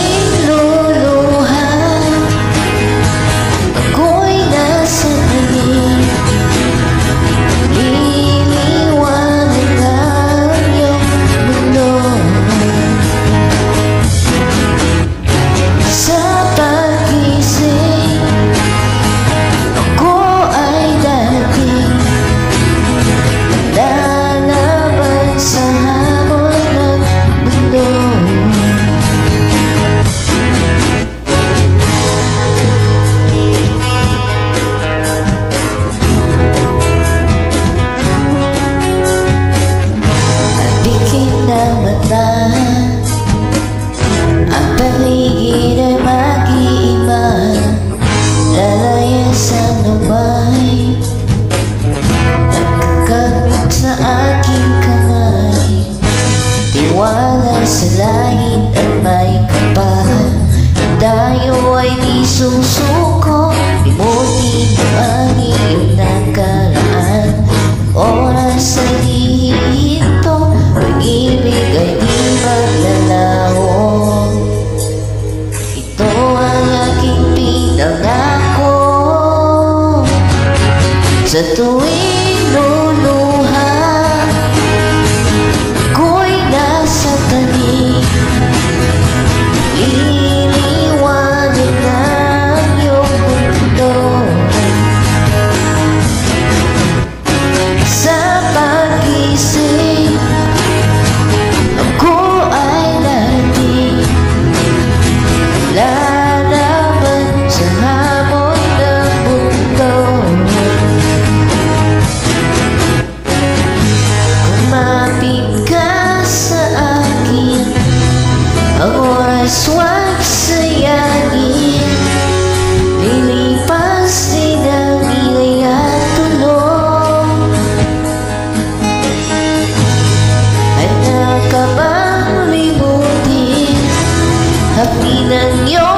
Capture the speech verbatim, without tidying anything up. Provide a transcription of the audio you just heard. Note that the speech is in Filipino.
tuwing luluha, ako'y nasa tabi. Iniwanan ang iyong mundo. Sa pag-isip, ako ay dating lalaban sa hamon ng mundo. Bikin ng mata, ang paligid ay mag-iiba. Lalayasan lumay, nagkakabit sa aking kamay. Tiwala sa langit at may kapal. Tayo ay di susuko, limutin mo ang iyong nakaraan. Oras ay di hihinto, pag-ibig ay di maglalaho. Ito ang aking pinangako. Sa tuwing luluha, ako'y nasa tabi. Iniwanan ang iyong mundo. Sa pag-isip, ako ay dating lalaban sa hamon ng mundo. Kumapit ka sa akin, ang oras huwag sayangin. Lilipas din ang ingay at tulong. Handa ka bang limutin hapin ang iyong